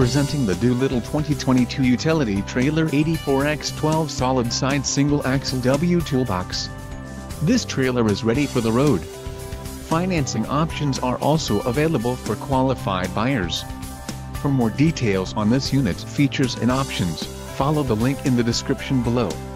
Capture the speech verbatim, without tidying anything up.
Presenting the Doolittle twenty twenty-two Utility Trailer eighty-four by twelve Solid Side Single Axle W Toolbox. This trailer is ready for the road. Financing options are also available for qualified buyers. For more details on this unit, features and options, follow the link in the description below.